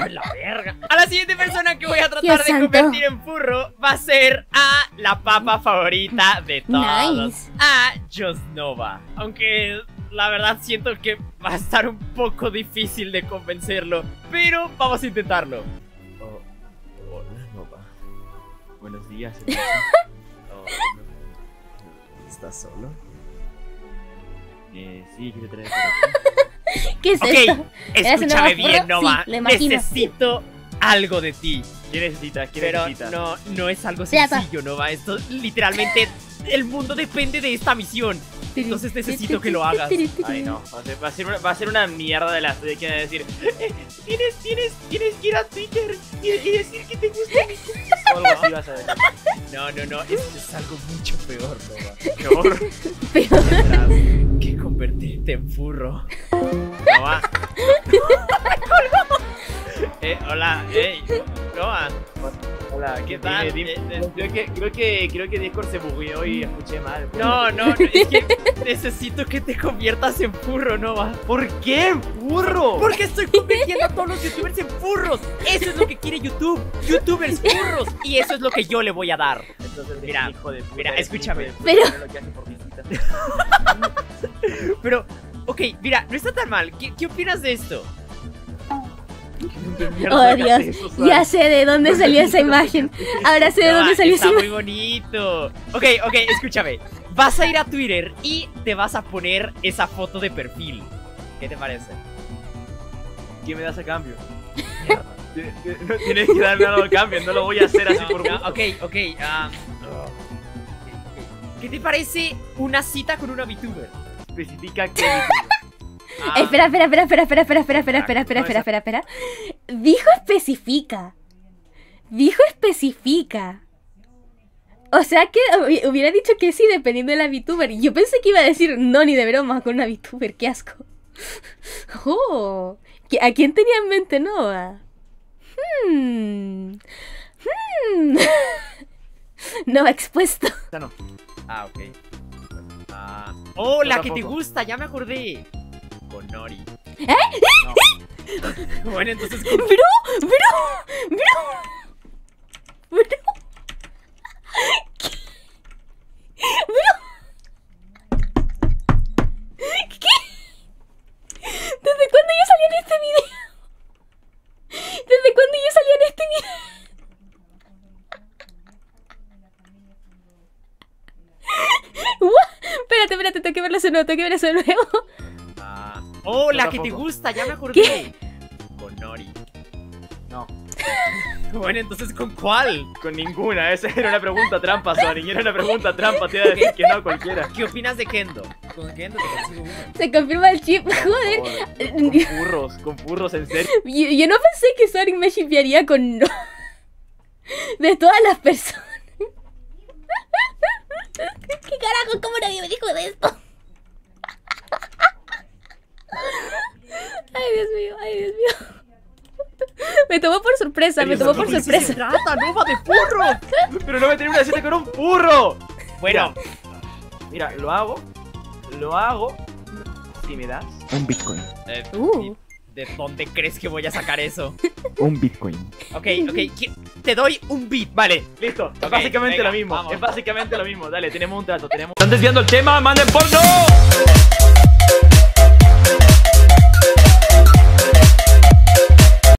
¡Ay, la verga! A la siguiente persona que voy a tratar de convertir en furro va a ser a la papa favorita de todos. Nice. A Josnova. Aunque la verdad siento que va a estar un poco difícil de convencerlo, pero vamos a intentarlo. Hola, Nova. Buenos días. ¿Estás solo? Sí, ¿qué te traes por aquí? ¿Qué es esto? Escúchame bien, Nova. Sí, lo imagino. Necesito algo de ti. ¿Qué necesitas? ¿Qué Pero necesitas? no es algo Plata. sencillo, Nova. Esto literalmente, el mundo depende de esta misión. Entonces necesito que lo hagas. Ay, no. Va a ser una mierda de las de que van a decir. Tienes que ir a Twitter y decir que te gusta mi cumpleaños. O algo así vas a decir. No. Esto es algo mucho peor, Nova. Peor. Tendrás que convertirte en furro. Nova. Hola, Nova. Hola, ¿Qué tal? Creo que Discord se bugueó y escuché mal. No, es que necesito que te conviertas en furro, Nova. ¿Por qué, furro? Porque estoy convirtiendo a todos los youtubers en furros. Eso es lo que quiere YouTube. Youtubers furros. Y eso es lo que yo le voy a dar. Entonces, Mira, hijo de puta, mira, eres escúchame. hijo de puta, Pero- lo que hace por visitas. Pero, ok, mira, no está tan mal. ¿Qué opinas de esto? Oh, Dios. Ya sé de dónde salió esa imagen. Ahora sé de dónde salió esa Está muy imagen. bonito. Ok, escúchame. Vas a ir a Twitter y te vas a poner esa foto de perfil. ¿Qué te parece? ¿Qué me das a cambio? No tienes que darme algo a cambio, no lo voy a hacer así por gusto. Ok. ¿Qué te parece una cita con una VTuber? Especifica que... Espera. Dijo especifica. O sea que hubiera dicho que sí dependiendo de la VTuber. Yo pensé que iba a decir no, ni de broma con una VTuber. Qué asco. Oh, ¿a quién tenía en mente Nova? Nova expuesto. No. Ok. Oh, la Yo que te tampoco. gusta, ya me acordé. Con Nori. No. Bueno, entonces con... Bro. ¿Qué? ¿Desde cuándo yo salía en este video? Espérate, tengo que verlo de nuevo. Oh, Yo la que te tampoco. gusta, ya me acordé. ¿Qué? Con Nori. No. Bueno, entonces ¿con cuál? Con ninguna, esa era una pregunta trampa, Sonic. Era una pregunta trampa, te iba a decir que no a cualquiera. ¿Qué opinas de Kendo? Con Kendo te consigo una. Se confirma el chip. Joder. Con furros, en serio. Yo no pensé que Sonic me shipearía con no. De todas las personas. ¿Qué carajo? ¿Cómo nadie me dijo de esto? Ay, Dios mío. Me tomó por sorpresa, ¿De qué se trata, Nova, de furro? Pero no me tenía una cita con un furro. Bueno, Mira, lo hago. Si me das Un Bitcoin. ¿de dónde crees que voy a sacar eso? Un Bitcoin. Ok, te doy un beat, vale. Listo, Ok, es básicamente venga, lo mismo. vamos. Es básicamente lo mismo. Dale, tenemos un trato, Están desviando el tema, manden porno.